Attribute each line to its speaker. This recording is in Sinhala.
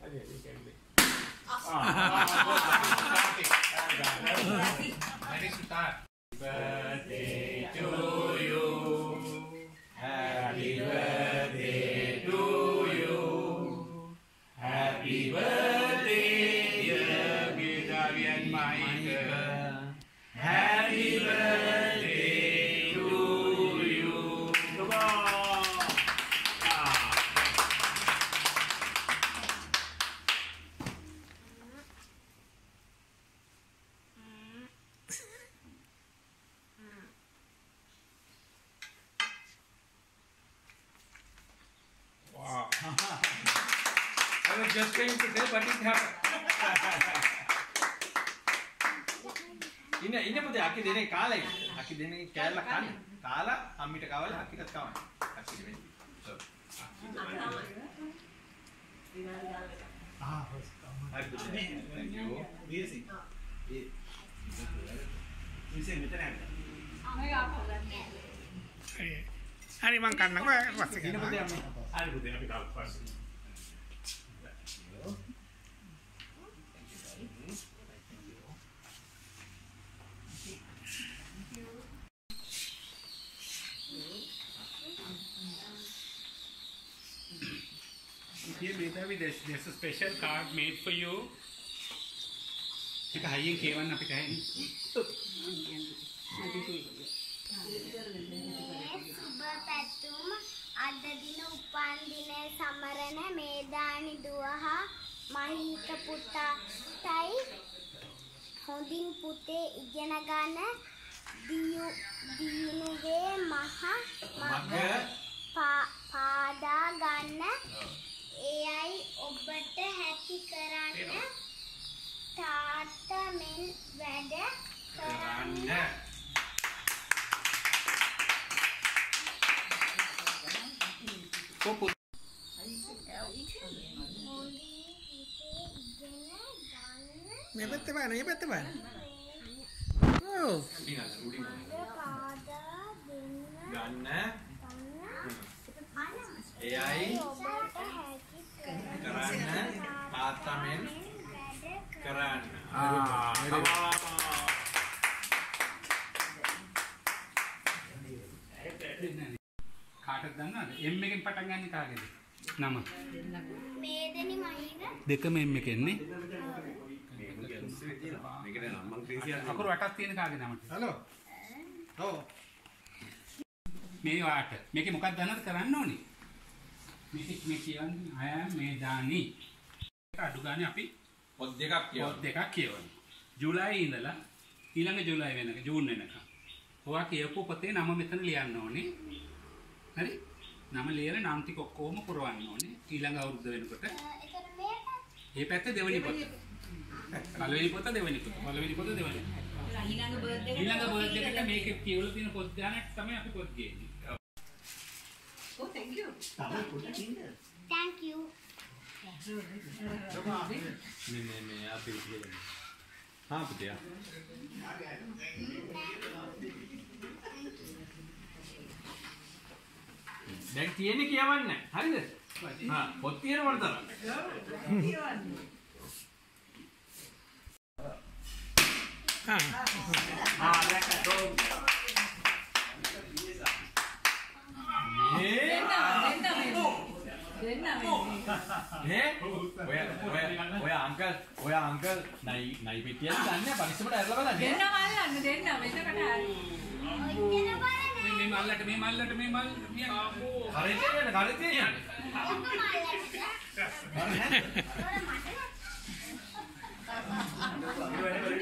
Speaker 1: Ready to start. Birthday to you. Happy birthday to you. Happy birthday, dear Gitavi and Michael. Happy birthday to you. Come on. Wow. I was just going to say, but it happened. Ini putih aki dene kala aki dene kala kan kala ammita kawala akikat kawan aki dene so thank you easy easy මෙතන
Speaker 2: හරි මං කන්නකො පස්සේ
Speaker 1: ini putih ammi hari putih අපි කාලා පස්සේ
Speaker 2: Here, Metavi, there's a special card made for you. It's a high K1 up again.
Speaker 3: අද දින උපන් දිනය සමරන මේදානි දුව හා මහීක පුතාටයි හොඳින් පුතේ ඉගෙන ගන්න දියුණුවේ මහ මග පාදා ගන්න එයයි ඔබට හැකි කරන්න තාත්තා මෙන් වැඩ කරන්න
Speaker 2: මේ පැත්තේ බලන්න, මේ පැත්තේ බලන්න. ඔව්.
Speaker 1: ගන්න එයයි කරන්න තාත්තමෙන් කරන්න
Speaker 2: කාටද දන්නවද? M එකෙන් පටන් ගන්න කාගේද? නම.
Speaker 3: මේදනි මහීක
Speaker 2: දෙකම M එකෙන් නේ.
Speaker 1: මේකේ නම් මං ක්‍රීසියක්
Speaker 2: අකුරු 8ක් තියෙන කාගේ නමද?
Speaker 1: හලෝ ඔව්
Speaker 2: මේ වාට මේකේ මොකක්ද දන්නවද කරන්න ඕනේ? මේ කියන්නේ I am Medani. අඩු ගානේ අපි
Speaker 1: පොත් දෙකක්
Speaker 2: කියවනවා. ජූලයි ඉඳලා ඊළඟ ජූලයි වෙනකන් ජූන් වෙනකන්. ඔයා කියපු පොතේ නම මෙතන ලියන්න ඕනේ. හරි? නම ලියලා නම් ටික ඔක්කොම පුරවන්න ඕනේ. ඊළඟ අවුරුද්ද වෙනකොට. මේ පැත්තේ දෙවෙනි පොත. පළවෙනි පොත දෙවෙනි පොත. පළවෙනි පොත දෙවෙනි. ඊළඟ බර්ත්ඩේ එකට මේකේ කියවලා තියෙන පොත් ගානක් තමයි අපි පොත් ගේන්නේ.
Speaker 4: Oh, thank you.
Speaker 3: thank you
Speaker 1: මේ අපි ඉතින් හා පුතේ දැන් තියෙන්නේ කියවන්න හරිද හා පොත් තියෙනවද තරම් ඔය අංකල් නයි පිටියක් ගන්න පරිස්සමට ඇරලා බලන්න
Speaker 4: දෙන්න මල්ලන්න දෙන්න මෙතකට හරි
Speaker 2: මේ මල්ලට
Speaker 1: කරේ යන්නේ
Speaker 3: මල්ලට